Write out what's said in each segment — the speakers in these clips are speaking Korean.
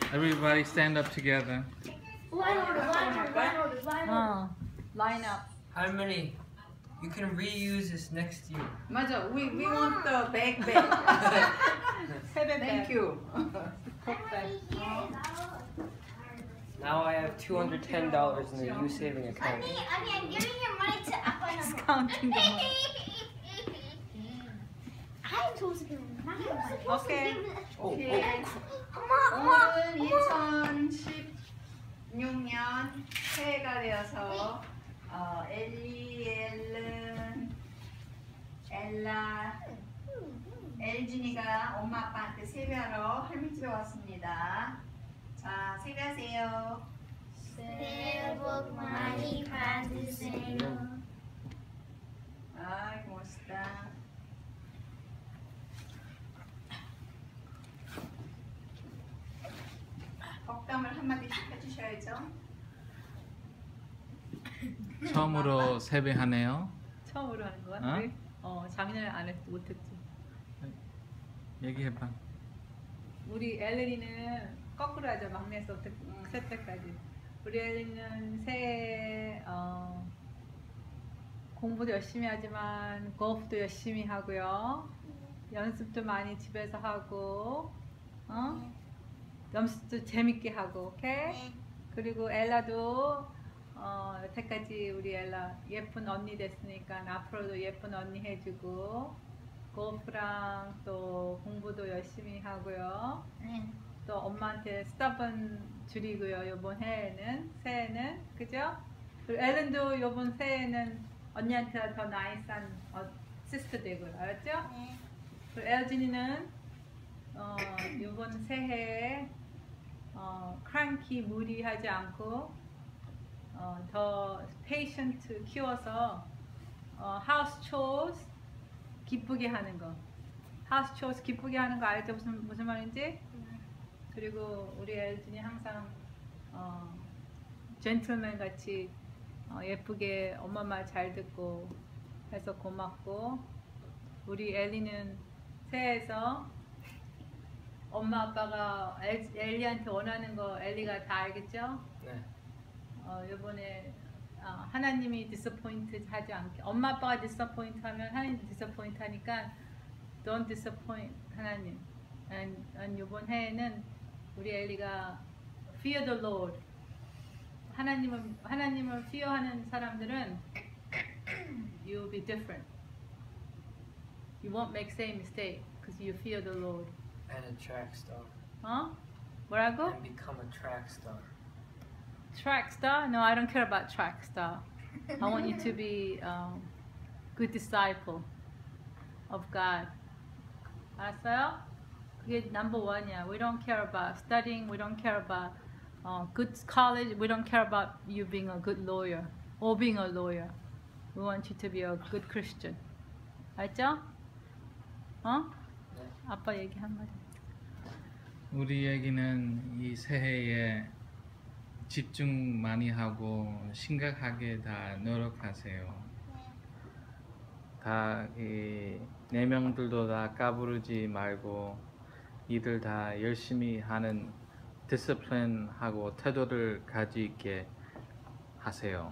Everybody stand up together. Line order. Line up. 할머니, you can reuse this next year. 맞아. We want the bag. Thank you. Now I have $210 in the U saving account. I'm giving your money to Appa. He's counting the money. I'm supposed to give him money. Okay. 엄마. 오늘은 2016년 새해가 되어서 엘리, 앨런, 엘라, 엘준이가 엄마 아빠한테 세배하러 할머니 집에 왔습니다. 자, 세배하세요. 새해 복 많이 받으세요. 아이고 멋있다. 덕담을 한마디씩 해주셔야죠. 처음으로 세배하네요. 처음으로 하는 거야? 어? 왜? 작년에 안 못했지. 얘기해봐. 우리 엘리는 거꾸로 하죠. 막내에서 셋째까지. 우리 엘리는 새해 공부도 열심히 하지만 골프도 열심히 하고요. 연습도 많이 집에서 하고, 연습도 재밌게 하고, 오케이? 그리고 엘라도 여태까지 우리 엘라 예쁜 언니 됐으니까 앞으로도 예쁜 언니 해주고, 골프랑 또 공부도 열심히 하고요. 또 엄마한테 스타번 줄이고요. 요번 새해는 그죠? 그리고 엘렌도 요번 새해는 언니한테 더 나이스한 시스터 되고요. 알았죠? 그리고 엘진이는 요번 새해에 크랑키 무리하지 않고 더 페이션트 키워서 하우스 chores 기쁘게 하는 거. 하우스 chores 기쁘게 하는 거 알죠? 무슨 말인지? 그리고 우리 엘진이 항상 젠틀맨 같이 예쁘게 엄마 말 잘 듣고 해서 고맙고, 우리 엘리는 새해에서 엄마 아빠가 엘리한테 원하는 거 엘리가 다 알겠죠? 네. 요번에 하나님이 디서포인트 하지 않게, 엄마 아빠가 디서포인트 하면 하나님도 디서포인트 하니까 don't disappoint 하나님. 요번 해에는 우리 엘리가 fear the Lord. 하나님을 fear하는 사람들은 you will be different. You won't make same mistake because you fear the Lord. And a track star. 뭐라고? And become a track star. Track star? No, I don't care about track star. I want you to be good disciple of God. 알았어요? 그게 number one이야. We don't care about studying. We don't care about good college. We don't care about you being a good lawyer or being a lawyer. We want you to be a good Christian. 알죠? 네. 아빠 얘기 한마디. 우리 얘기는 이 새해에 집중 많이 하고 심각하게 다 노력하세요. 다 이 네 명들도 다 까부르지 말고 이들 다 열심히 하는 디스플린하고 태도를 가지게 하세요.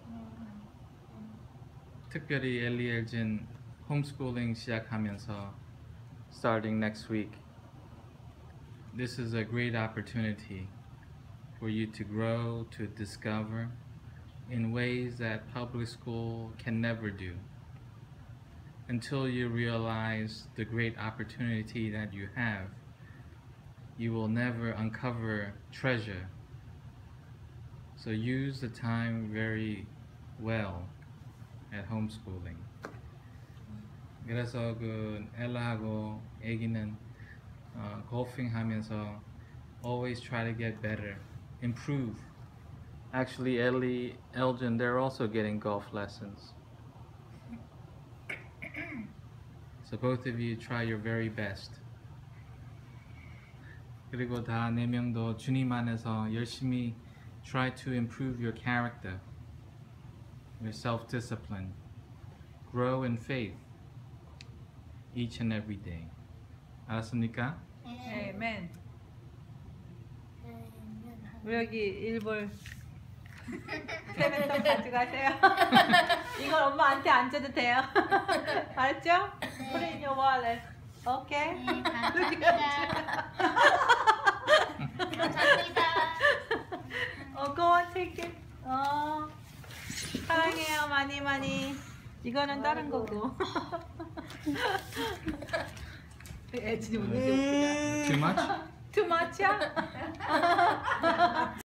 특별히 엘리 엘진 홈스쿨링 시작하면서 starting next week, this is a great opportunity for you to grow, to discover in ways that public school can never do. Until you realize the great opportunity that you have, you will never uncover treasure. So use the time very well at homeschooling. 그래서 그 엘라하고 애기는 골핑 하면서 always try to get better, improve. Actually, Ellie, Elgin, they're also getting golf lessons. So both of you try your very best. 그리고 다 네 명도 주님 안에서 열심히 try to improve your character, your self-discipline, grow in faith each and every day. 알았습니까? Amen. 우리 여기 1불 세뱃돈 가져가세요. 이건 엄마한테 안 줘도 돼요. 알았죠? Put it in your wallet. Okay? 네, 감사합니다. 감사합니다. Go on, take it. 사랑해요, 많이 많이. 이거는 다른 거고. 애진이 웃는 게 웃기다. Too much? Too much야?